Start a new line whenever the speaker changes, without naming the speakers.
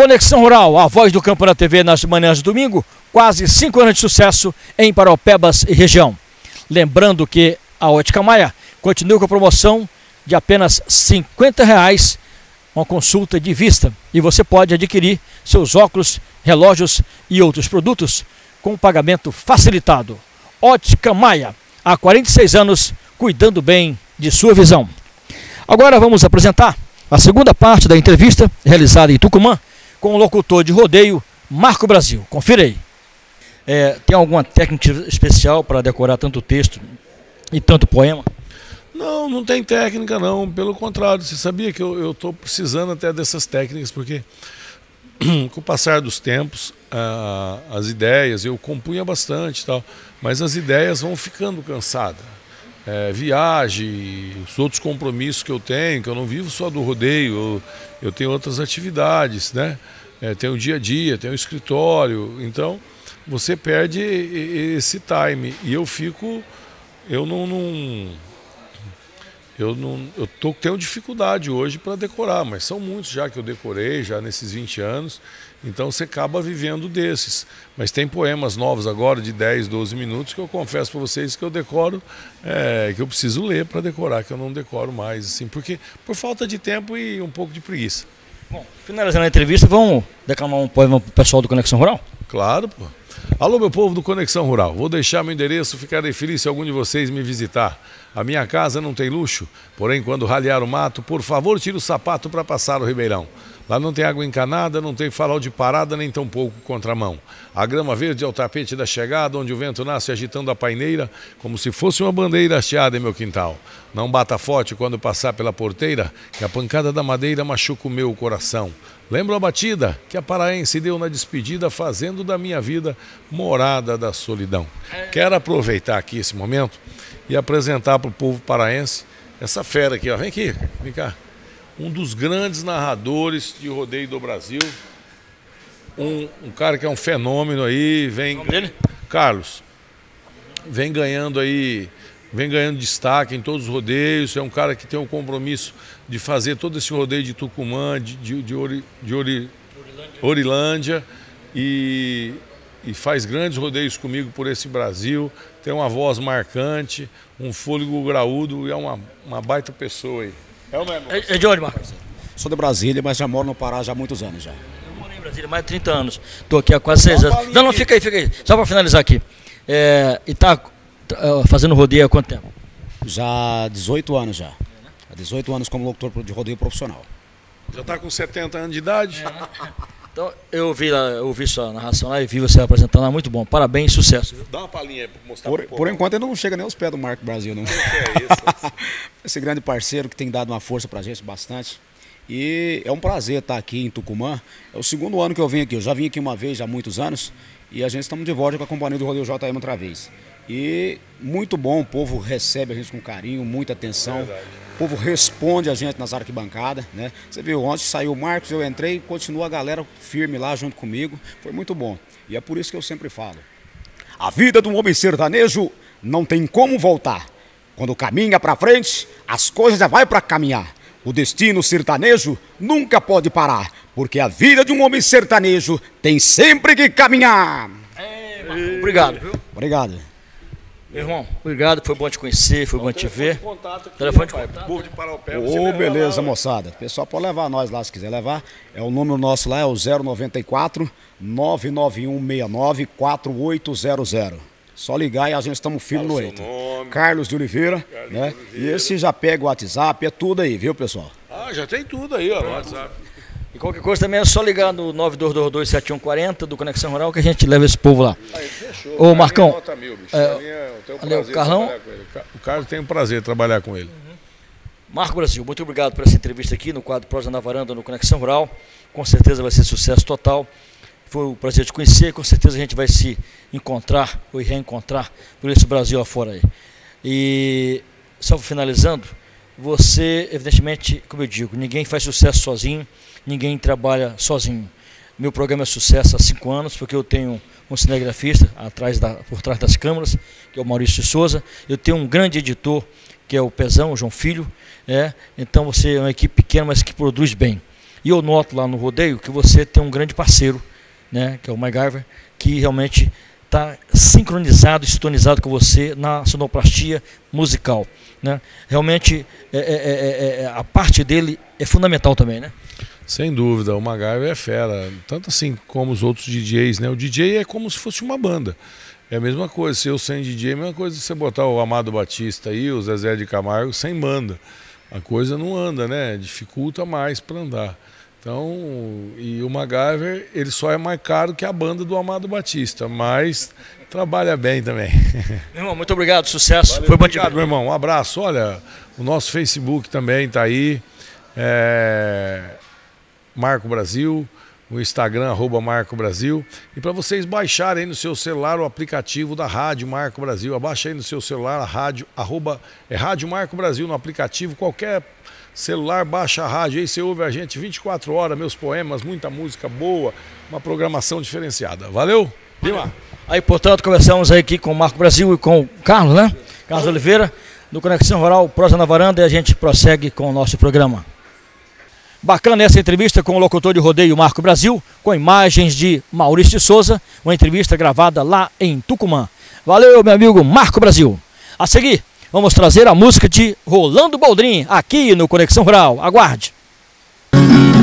Conexão Rural, a voz do campo na TV nas manhãs de domingo, quase 5 anos de sucesso em Paraupebas e região. Lembrando que a Ótica Maia continua com a promoção de apenas R$ 50, uma consulta de vista. E você pode adquirir seus óculos, relógios e outros produtos com pagamento facilitado. Ótica Maia, há 46 anos, cuidando bem de sua visão. Agora vamos apresentar a segunda parte da entrevista realizada em Tucumã com o locutor de rodeio Marco Brasil. Confira aí. Tem alguma técnica especial para decorar tanto texto e tanto poema?
Não, não tem técnica não, pelo contrário, você sabia que eu estou precisando até dessas técnicas, porque com o passar dos tempos, as ideias, eu compunha bastante e tal, mas as ideias vão ficando cansadas. Viagem, os outros compromissos que eu tenho, que eu não vivo só do rodeio, eu tenho outras atividades, né? Tenho o dia a dia, tenho o escritório, então você perde esse time e eu tenho dificuldade hoje para decorar, mas são muitos já que eu decorei já nesses 20 anos, então você acaba vivendo desses. Mas tem poemas novos agora de 10, 12 minutos que eu confesso para vocês que eu decoro, que eu preciso ler para decorar, que eu não decoro mais, assim, porque por falta de tempo e um pouco de preguiça.
Bom, finalizando a entrevista, vamos declamar um poema para o pessoal do Conexão Rural?
Claro, pô. Alô, meu povo do Conexão Rural, vou deixar meu endereço, ficarei feliz se algum de vocês me visitar. A minha casa não tem luxo, porém quando ralhar o mato, por favor tire o sapato para passar o ribeirão. Lá não tem água encanada, não tem farol de parada, nem tampouco contramão. A grama verde é o tapete da chegada, onde o vento nasce agitando a paineira, como se fosse uma bandeira hasteada em meu quintal. Não bata forte quando passar pela porteira, que a pancada da madeira machuca o meu coração. Lembro a batida que a paraense deu na despedida, fazendo da minha vida morada da solidão. Quero aproveitar aqui esse momento e apresentar para o povo paraense essa fera aqui, ó. Vem aqui, vem cá. Um dos grandes narradores de rodeio do Brasil. Um cara que é um fenômeno aí, vem. O nome dele? Carlos. Vem ganhando destaque em todos os rodeios. É um cara que tem um compromisso de fazer todo esse rodeio de Tucumã, de Orilândia e faz grandes rodeios comigo por esse Brasil. Tem uma voz marcante, um fôlego graúdo e é uma baita pessoa aí.
É de onde, Marcos?
Sou de Brasília, mas já moro no Pará já há muitos anos já.
Eu morei em Brasília há mais de 30 anos. Estou aqui há quase 6 anos. Não, fica aí. Só para finalizar aqui. E está fazendo rodeio há quanto tempo?
Já há 18 anos já. Há 18 anos como locutor de rodeio profissional.
Já está com 70 anos de idade?
Então, eu ouvi sua narração lá e vi você apresentando lá, muito bom. Parabéns, sucesso. Viu?
Dá uma palhinha aí para mostrar
por enquanto ainda não chega nem aos pés do Marco Brasil, não.
Que é isso?
Esse grande parceiro que tem dado uma força pra gente bastante. E é um prazer estar aqui em Tucumã. É o segundo ano que eu venho aqui. Eu já vim aqui uma vez, já há muitos anos. E a gente estamos de volta com a companhia do Rodeio JM outra vez. E muito bom, o povo recebe a gente com carinho, muita atenção. O povo responde a gente nas arquibancadas, né? Você viu, ontem saiu o Marcos, eu entrei e continua a galera firme lá junto comigo. Foi muito bom. E é por isso que eu sempre falo. A vida de um homem sertanejo não tem como voltar. Quando caminha pra frente, as coisas já vai pra caminhar. O destino sertanejo nunca pode parar, porque a vida de um homem sertanejo tem sempre que caminhar.
Obrigado, viu?
Obrigado.
Meu irmão, obrigado, foi bom te conhecer, foi bom te ver. Telefone de contato.
Povo de Paraupebas.
Ô, beleza, moçada. O pessoal pode levar nós lá se quiser levar. O número nosso lá é o 094 99169 4800. Só ligar e a gente estamos firmes no eito. Carlos de Oliveira, né? E esse já pega o WhatsApp, é tudo aí, viu, pessoal?
Já tem tudo aí, ó, no WhatsApp.
E qualquer coisa também é só ligar no 92227140 do Conexão Rural que a gente leva esse povo lá.
Aí, fechou.
Ô, Marcão.
O
Carlão.
O Carlos tem um prazer de trabalhar com ele.
Marco Brasil, muito obrigado por essa entrevista aqui no quadro Prosa na Varanda no Conexão Rural. Com certeza vai ser sucesso total. Foi um prazer te conhecer, com certeza a gente vai se encontrar ou reencontrar por esse Brasil afora aí. E só finalizando, você, evidentemente, como eu digo, ninguém faz sucesso sozinho, ninguém trabalha sozinho. Meu programa é sucesso há 5 anos, porque eu tenho um cinegrafista por trás das câmeras, que é o Maurício de Souza. Eu tenho um grande editor, que é o Pezão, o João Filho. Então você é uma equipe pequena, mas que produz bem. E eu noto lá no rodeio que você tem um grande parceiro, né, que é o MacGyver, que realmente está sincronizado, sintonizado com você na sonoplastia musical, né? Realmente a parte dele é fundamental também, né?
Sem dúvida, o MacGyver é fera, tanto assim como os outros DJs, né? O DJ é como se fosse uma banda. É a mesma coisa, se eu sem DJ, é a mesma coisa se você botar o Amado Batista aí, o Zezé de Camargo sem banda. A coisa não anda, né? Dificulta mais para andar. Então, e o MacGyver, ele só é mais caro que a banda do Amado Batista, mas trabalha bem também.
Meu irmão, muito obrigado, sucesso.
Valeu,
Foi bom
obrigado, meu irmão. Um abraço. Olha, o nosso Facebook também está aí. Marco Brasil, o Instagram, @MarcoBrasil. E para vocês baixarem aí no seu celular o aplicativo da Rádio Marco Brasil. Abaixa aí no seu celular a rádio, Rádio Marco Brasil no aplicativo, qualquer celular, baixa a rádio, aí você ouve a gente 24 horas, meus poemas, muita música boa, uma programação diferenciada. Valeu? Lima.
Aí, portanto, conversamos aí aqui com o Marco Brasil e com o Carlos, né? Carlos Oliveira, do Conexão Rural, Prosa na Varanda, e a gente prossegue com o nosso programa. Bacana essa entrevista com o locutor de rodeio Marco Brasil, com imagens de Maurício de Souza, uma entrevista gravada lá em Tucumã. Valeu, meu amigo Marco Brasil. A seguir, vamos trazer a música de Rolando Boldrin, aqui no Conexão Rural. Aguarde!